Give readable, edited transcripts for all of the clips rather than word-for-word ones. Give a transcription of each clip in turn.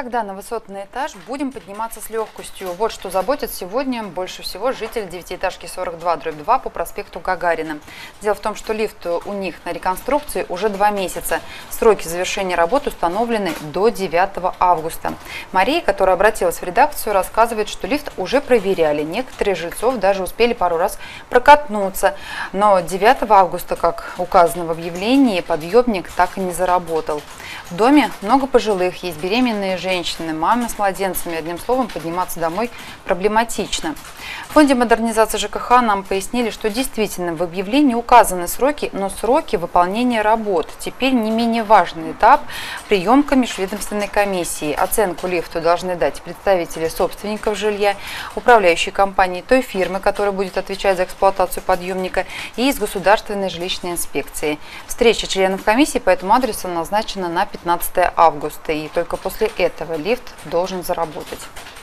Когда на высотный этаж будем подниматься с легкостью? Вот что заботит сегодня больше всего жителей девятиэтажки 42/2 по проспекту Гагарина. Дело в том, что лифт у них на реконструкции уже 2 месяца. Сроки завершения работ установлены до 9 августа. Мария, которая обратилась в редакцию, рассказывает, что лифт уже проверяли. Некоторые жильцов даже успели пару раз прокатнуться. Но 9 августа, как указано в объявлении, подъемник так и не заработал. В доме много пожилых, есть беременные женщины, мамы с младенцами. Одним словом, подниматься домой проблематично. В фонде модернизации ЖКХ нам пояснили, что действительно в объявлении указаны сроки, но сроки выполнения работ. Теперь не менее важный этап – приемка межведомственной комиссии. Оценку лифту должны дать представители собственников жилья, управляющей компании той фирмы, которая будет отвечать за эксплуатацию подъемника, и из государственной жилищной инспекции. Встреча членов комиссии по этому адресу назначена на 15 августа, и только после этого лифт должен заработать.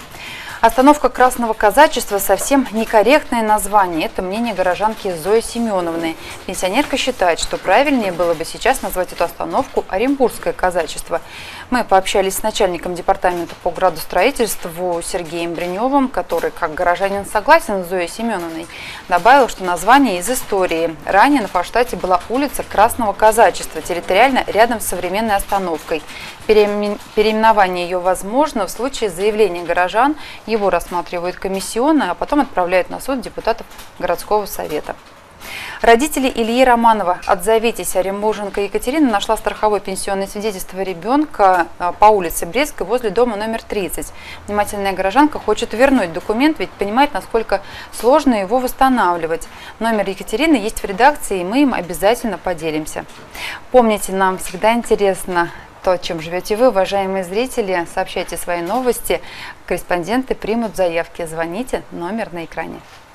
Остановка Красного Казачества совсем некорректное название. Это мнение горожанки Зои Семеновны. Пенсионерка считает, что правильнее было бы сейчас назвать эту остановку Оренбургское казачество. Мы пообщались с начальником департамента по градостроительству Сергеем Бриневым, который, как горожанин, согласен с Зоей Семеновной. Добавил, что название из истории. Ранее на Форштадте была улица Красного Казачества, территориально рядом с современной остановкой. Переименование ее возможно в случае заявления горожан. Его рассматривают комиссионно, а потом отправляют на суд депутатов городского совета. Родители Ильи Романова «Отзовитесь». Оренбурженка Екатерина нашла страховое пенсионное свидетельство ребенка по улице Брестской возле дома номер 30. Внимательная горожанка хочет вернуть документ, ведь понимает, насколько сложно его восстанавливать. Номер Екатерины есть в редакции, и мы им обязательно поделимся. Помните, нам всегда интересно то, чем живете вы, уважаемые зрители. Сообщайте свои новости. Корреспонденты примут заявки. Звоните, номер на экране.